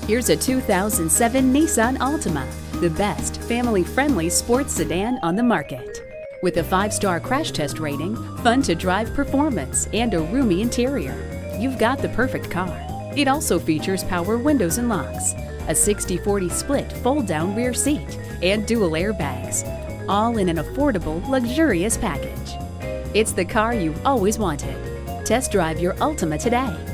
Here's a 2007 Nissan Altima, the best family-friendly sports sedan on the market. With a 5-star crash test rating, fun-to-drive performance, and a roomy interior, you've got the perfect car. It also features power windows and locks, a 60/40 split fold-down rear seat, and dual airbags, all in an affordable, luxurious package. It's the car you've always wanted. Test drive your Altima today.